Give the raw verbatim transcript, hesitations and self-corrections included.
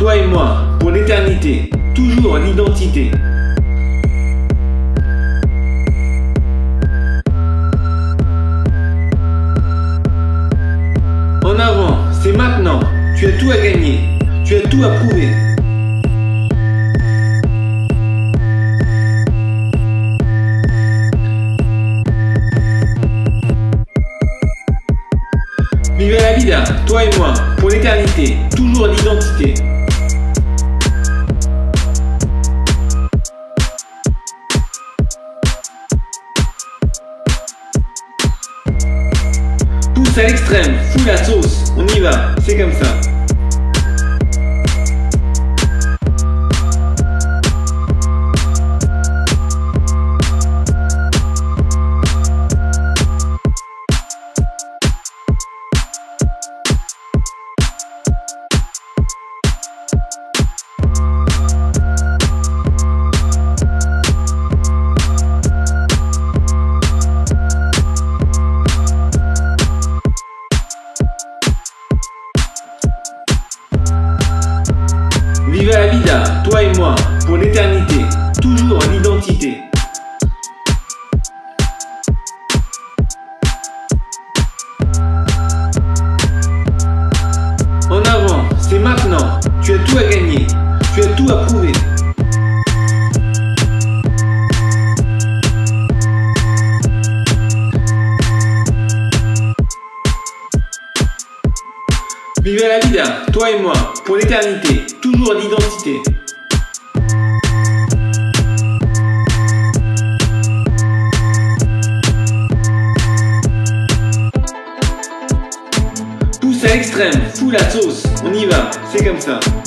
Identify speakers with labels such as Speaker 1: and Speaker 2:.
Speaker 1: toi et moi, pour l'éternité, toujours l'identité. En avant, c'est maintenant, tu as tout à gagner, tu as tout à prouver. Vive la vida, toi et moi, pour l'éternité, toujours l'identité. Pousse à l'extrême, fous la sauce, on y va, c'est comme ça. Vive la vida, toi et moi, pour l'éternité, toujours l'identité. En avant, c'est maintenant, tu as tout à gagner, tu as tout à prouver. Vive la vida, toi et moi, pour l'éternité, toujours l'identité. Pousse à l'extrême, fous la sauce, on y va, c'est comme ça.